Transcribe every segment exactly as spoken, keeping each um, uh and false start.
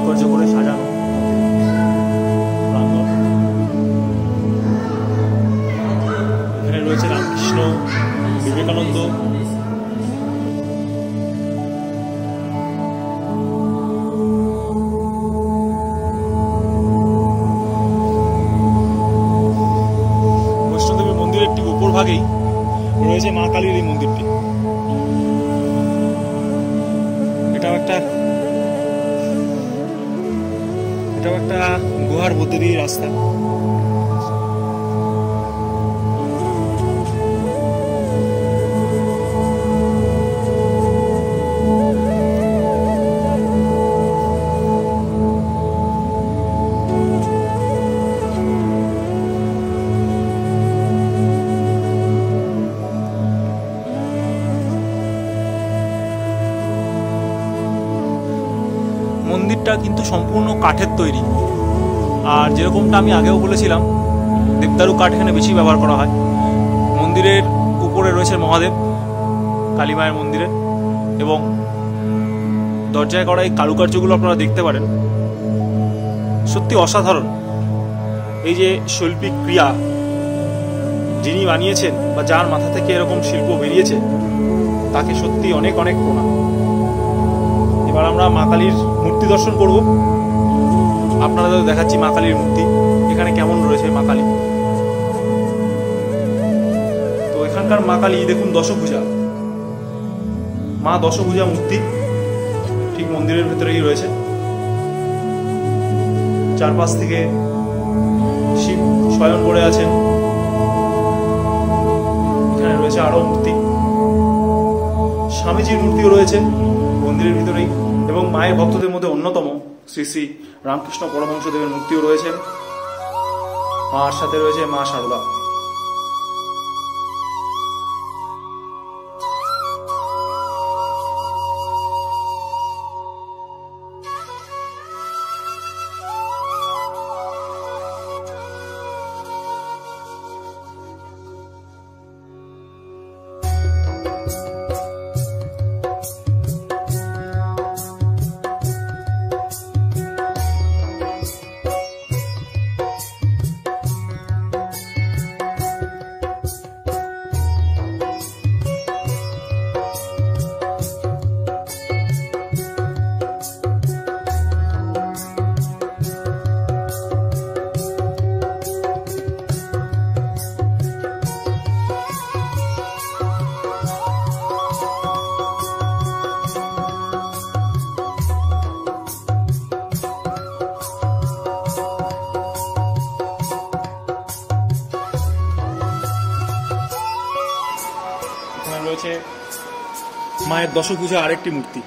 কারুকার্য করে সাজানো প্রাঙ্গণ। এখানে রয়েছে রামকৃষ্ণ, বিবেকানন্দ, বৈষ্ণোদেবী মন্দিরের ঠিক উপর ভাগেই রয়েছে মা কালীর এই মন্দিরটি। এটাও একটা এটাও একটা গুহার মধ্যে দিয়ে রাস্তা। মন্দিরটা কিন্তু সম্পূর্ণ কাঠের তৈরি, আর যেরকমটা আমি আগেও বলেছিলাম দেবদারু কাঠ এখানে বেশি ব্যবহার করা হয়। মন্দিরের উপরে রয়েছে মহাদেব কালী মায়ের মন্দিরে, এবং দরজায় করা এই কারুকার্যগুলো আপনারা দেখতে পারেন, সত্যি অসাধারণ। এই যে শৈল্পিক ক্রিয়া যিনি বানিয়েছেন বা যার মাথা থেকে এরকম শিল্প বেরিয়েছে তাকে সত্যি অনেক অনেক প্রণাম। এবার আমরা মা কালীর মূর্তি দর্শন করব। আপনাদের দেখাচ্ছি মা কালীর মূর্তি এখানে কেমন রয়েছে মা কালী। তো এখানকার মা কালী দেখুন দশভুজা, মা দশভুজা মূর্তি ঠিক মন্দিরের ভেতরেই রয়েছে। চারপাশ থেকে শিব শয়ন করে আছেন। এখানে রয়েছে আরো মূর্তি, স্বামীজির মূর্তিও রয়েছে মন্দিরের ভিতরেই, এবং মায়ের ভক্তদের মধ্যে অন্যতম শ্রী শ্রী রামকৃষ্ণ পরমহংসদেবের মূর্তিও রয়েছেন। মার সাথে রয়েছে মা শারদা। রয়েছে মায়ের দশভুজা আরেকটি মূর্তি।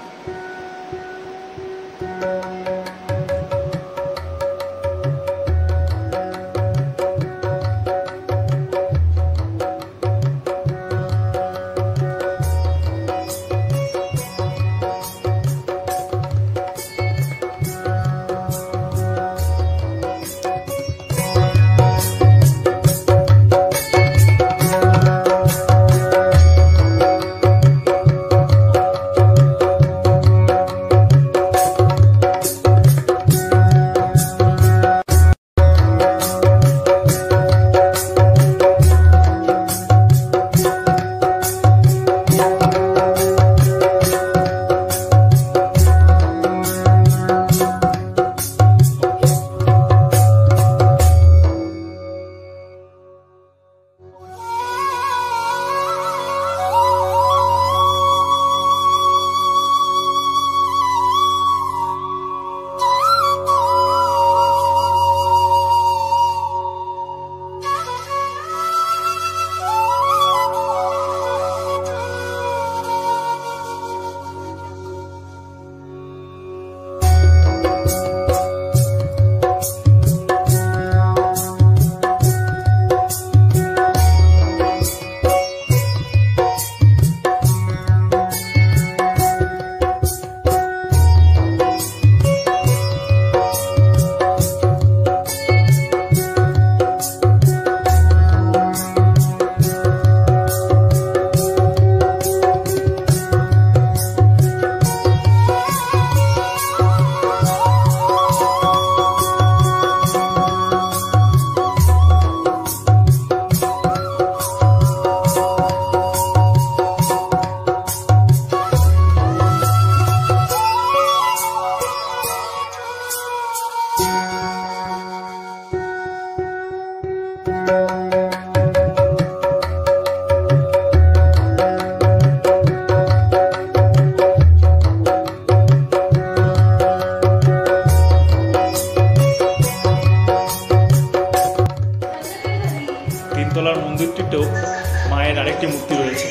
তিনতলার মন্দিরটিতেও মায়ের আরেকটি মূর্তি রয়েছে।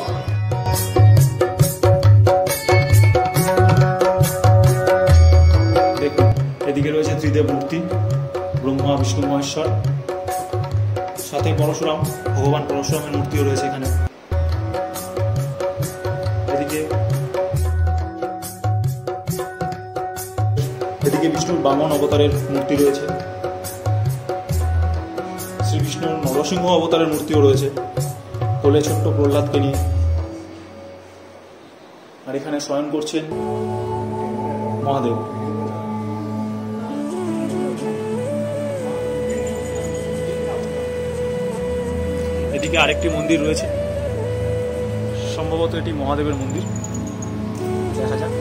দেখুন, এদিকে রয়েছে ত্রিদেব মূর্তি, ব্রহ্মা বিষ্ণু মহেশ্বর, সাথে পরশুরাম, ভগবান পরশুরামের মূর্তিও রয়েছে এখানে। এদিকে এদিকে বিষ্ণুর বামন অবতারের মূর্তি রয়েছে, শ্রীকৃষ্ণর নরসিংহ অবতারের মূর্তিও রয়েছে কোলে ছোট্ট প্রহ্লাদকে নিয়ে। আর এখানে শয়ন করছেন মহাদেব। এদিকে আরেকটি মন্দির রয়েছে, সম্ভবত এটি মহাদেবের মন্দির, দেখা যাক।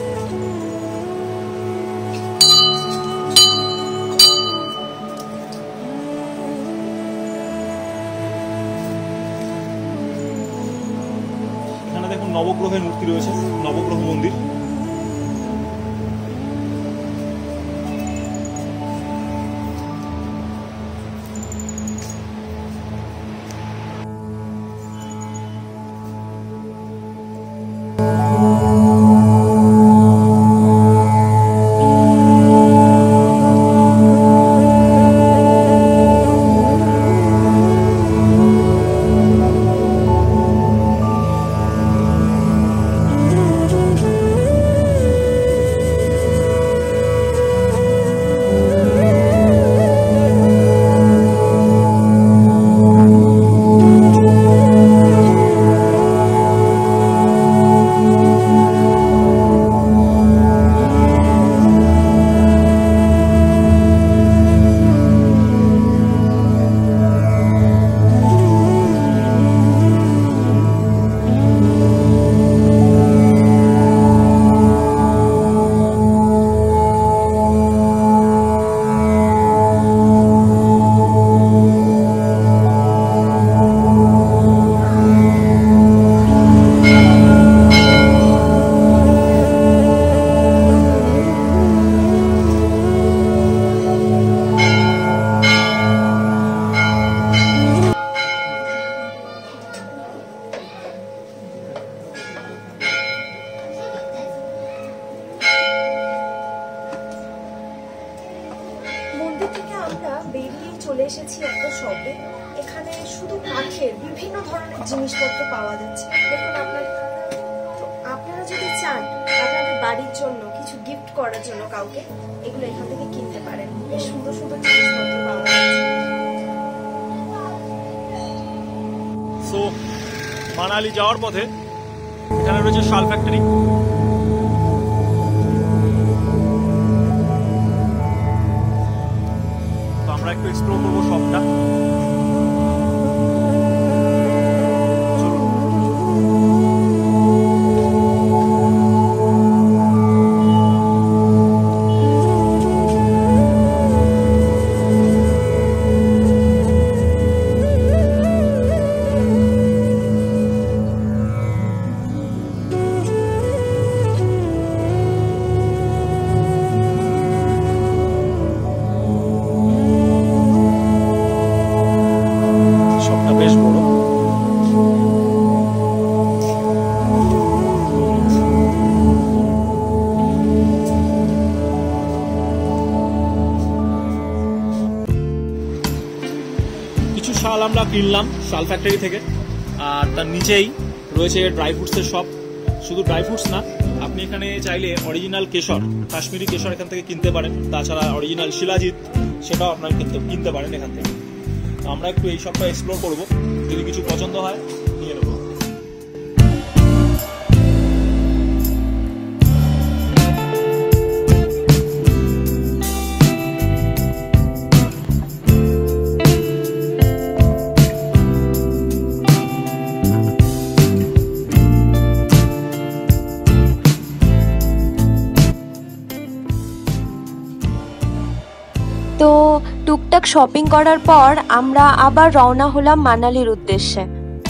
এখানে দেখুন নবগ্রহের মূর্তি রয়েছে, নবগ্রহ মন্দির। চলে এসেছি একটা শপে। এখানে শুধু কাঠের বিভিন্ন ধরনের জিনিসপত্র পাওয়া যাচ্ছে। দেখুন আপনার তো আপনারা যদি চান আপনাদের বাড়ির জন্য কিছু গিফট করার জন্য কাউকে, এগুলো এখান থেকে কিনতে পারেন। বেশ সুন্দর সুন্দর জিনিসপত্র পাওয়া যাচ্ছে। সো মানালি যাওয়ার পথে এখানে রয়েছে শাল ফ্যাক্টরি। তো আমরা একটু এক্সপ্লোর করবো শপটা। শাল আমরা কিনলাম শাল ফ্যাক্টরি থেকে, আর তার নিচেই রয়েছে ড্রাই ফ্রুটসের শপ। শুধু ড্রাই ফ্রুটস না, আপনি এখানে চাইলে অরিজিনাল কেশর, কাশ্মীরি কেশর এখান থেকে কিনতে পারেন। তাছাড়া অরিজিনাল শিলাজিৎ সেটাও আপনার কিনতে পারেন এখান থেকে। আমরা একটু এই শপটা এক্সপ্লোর করবো, যদি কিছু পছন্দ হয় নিয়ে নেবো। তো টুকটাক শপিং করার পর আমরা আবার রওনা হলাম মানালির উদ্দেশ্যে।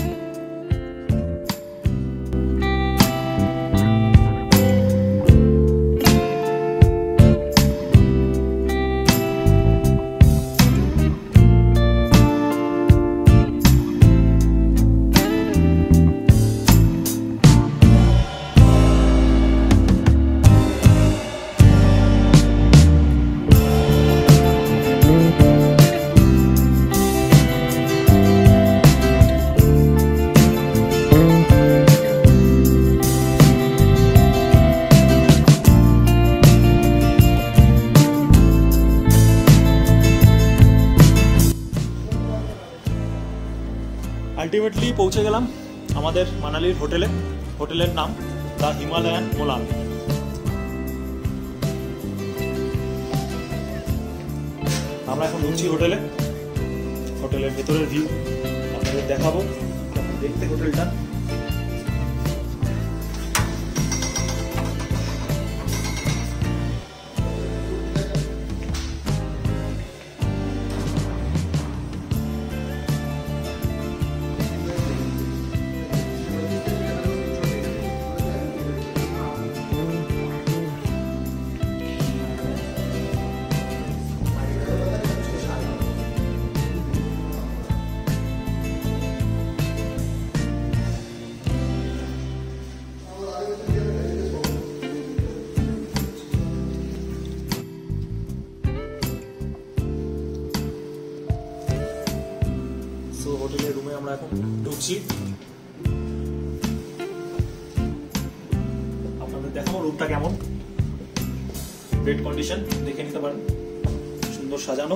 আলটিমেটলি পৌঁছে গেলাম আমাদের মানালির হোটেলে। হোটেলের নাম দ্য হিমালয়ান মোলান। আমরা এখন ঢুকছি হোটেলে। হোটেলের ভেতরের ভিউ আপনাদের দেখাবো, দেখতে হোটেলটা। হোটেলের রুমে আমরা এখন ঢুকছি। আপনাদের দেখাবো রুমটা কেমন, বেড কন্ডিশন দেখে নিতে পারেন, সুন্দর সাজানো।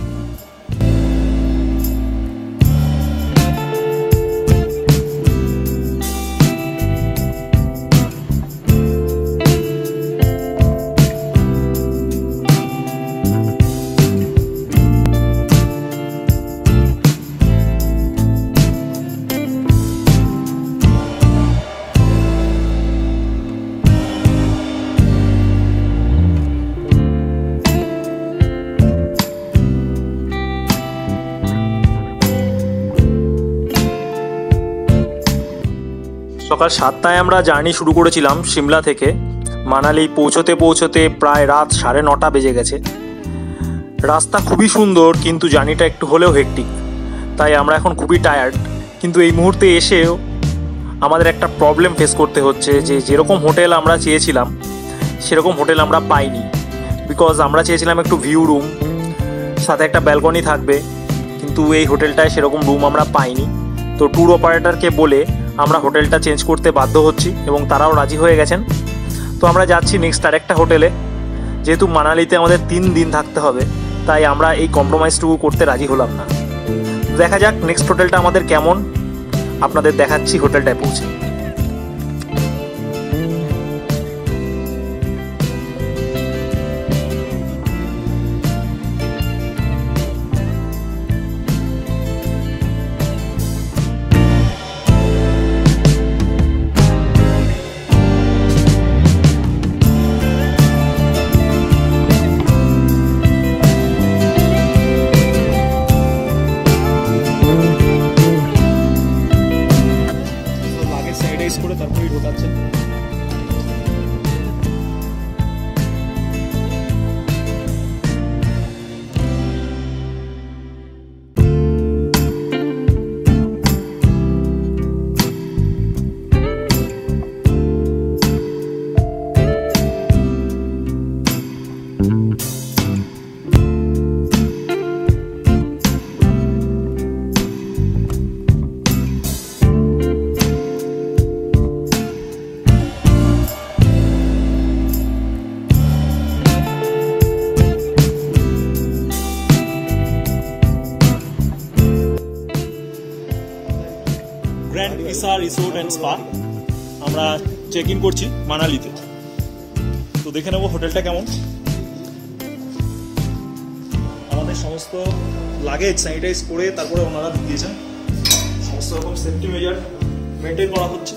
সকাল সাতটায় আমরা জার্নি শুরু করেছিলাম সিমলা থেকে। মানালি পৌঁছতে পৌঁছতে প্রায় রাত সাড়ে নটা বেজে গেছে। রাস্তা খুবই সুন্দর, কিন্তু জার্নিটা একটু হলেও হেক্টিক, তাই আমরা এখন খুবই টায়ার্ড। কিন্তু এই মুহূর্তে এসেও আমাদের একটা প্রবলেম ফেস করতে হচ্ছে, যে যেরকম হোটেল আমরা চেয়েছিলাম সেরকম হোটেল আমরা পাইনি। বিকজ আমরা চেয়েছিলাম একটু ভিউ রুম, সাথে একটা ব্যালকনি থাকবে, কিন্তু এই হোটেলটায় সেরকম রুম আমরা পাইনি। তো ট্যুর অপারেটরকে বলে আমরা হোটেলটা চেঞ্জ করতে বাধ্য হচ্ছি এবং তারাও রাজি হয়ে গেছেন। তো আমরা যাচ্ছি নেক্সট আরেকটা হোটেলে। যেহেতু মানালিতে আমাদের তিন দিন থাকতে হবে, তাই আমরা এই কম্প্রোমাইজটুকু করতে রাজি হলাম না। দেখা যাক নেক্সট হোটেলটা আমাদের কেমন, আপনাদের দেখাচ্ছি হোটেলটায় পৌঁছে। করে তারপরেই ঢোকাচ্ছে। গ্র্যান্ড ইসা রিসোর্ট অ্যান্ড স্পা আমরা চেক ইন করছি মানালিতে। তো দেখে নেবো হোটেলটা কেমন। আমাদের সমস্ত লাগেজ স্যানিটাইজ করে তারপরে ওনারা ঢুকিয়েছেন। সমস্ত রকম সেফটি মেজার মেনটেন করা হচ্ছে।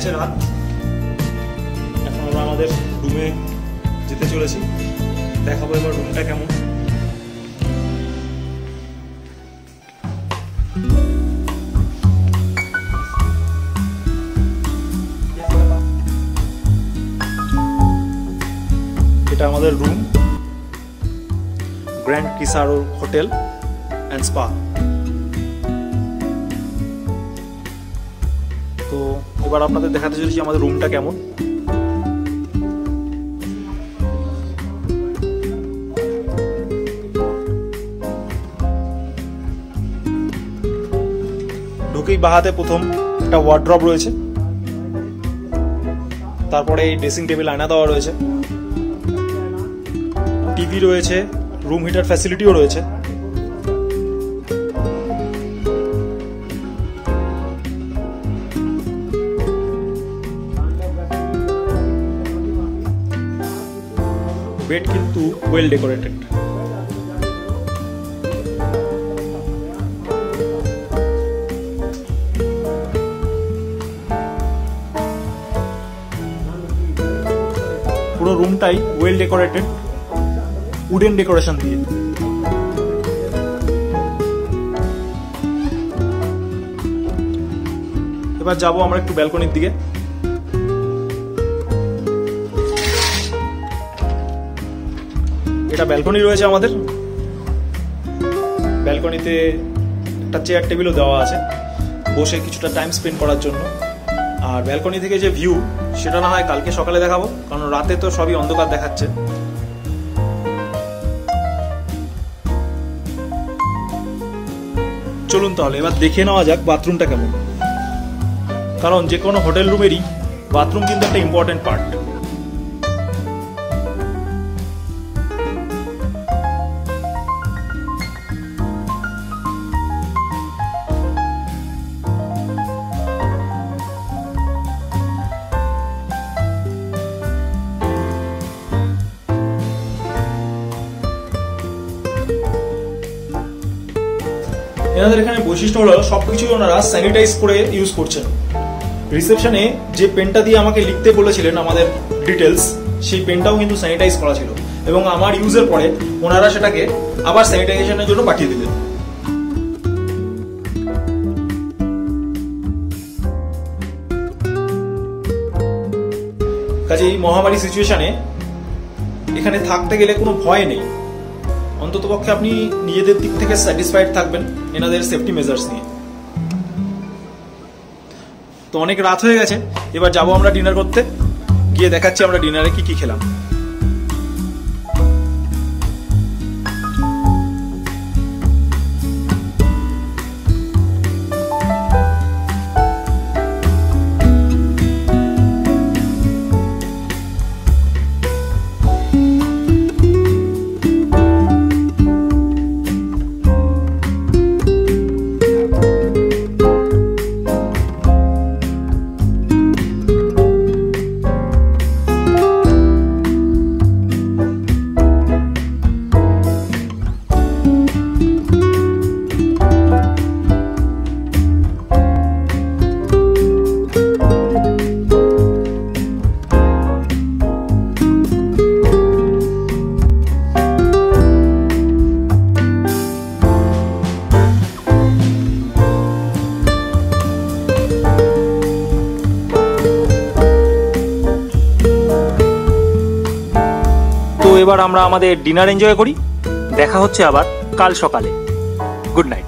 গেছে রাত, এখন আমরা আমাদের রুমে যেতে চলেছি। দেখাবো এবার রুমটা কেমন। এটা আমাদের রুম, গ্র্যান্ড কিসারো হোটেল অ্যান্ড স্পা। তো এবার আপনাদের দেখাতে চলেছি আমাদের রুমটা কেমন। ঢুকেই বাহাতে প্রথম একটা ওয়ার্ড্রপ রয়েছে, তারপরে এই ড্রেসিং টেবিল আয়না দেওয়া রয়েছে, টিভি রয়েছে, রুম হিটার ফ্যাসিলিটিও রয়েছে। বেড কিন্তু ওয়েল ডেকোরেটেড। পুরো রুমটাই ওয়েল ডেকোরেটেড উডেন ডেকোরেশন দিয়ে। এবার যাবো আমরা একটু ব্যালকনির দিকে। এটা ব্যালকনি রয়েছে আমাদের, ব্যালকনিতে একটা চেয়ার টেবিলও দেওয়া আছে বসে কিছুটা টাইম স্পেন্ড করার জন্য। আর ব্যালকনি থেকে যে ভিউ সেটা না হয় কালকে সকালে দেখাবো, কারণ রাতে তো সবই অন্ধকার দেখাচ্ছে। চলুন তাহলে এবার দেখে নেওয়া যাক বাথরুমটা কেমন, কারণ যে কোনো হোটেল রুমেরই বাথরুম কিন্তু একটা ইম্পর্টেন্ট পার্ট। এনাদের এখানে বৈশিষ্ট্য হলো সবকিছু ওনারা স্যানিটাইজ করে ইউজ করছেন। রিসেপশনে যে পেনটা দিয়ে আমাকে লিখতে বলেছিলেন আমাদের ডিটেলস, সেই পেনটাও কিন্তু স্যানিটাইজ করা ছিল এবং আমার ইউজের পরে ওনারা সেটাকে আবার স্যানিটাইজেশনের জন্য পাঠিয়ে দিলেন। কাজেই মহামারী সিচুয়েশনে এখানে থাকতে গেলে কোনো ভয় নেই, অন্ততপক্ষে আপনি নিজেদের দিক থেকে স্যাটিসফাইড থাকবেন এনাদের সেফটি মেজার্স নিয়ে। তো অনেক রাত হয়ে গেছে, এবার যাবো আমরা ডিনার করতে, গিয়ে দেখাচ্ছি আমরা ডিনারে কি কি খেলাম। এবার আমরা আমাদের ডিনার এনজয় করি, দেখা হচ্ছে আবার কাল সকালে। Good night.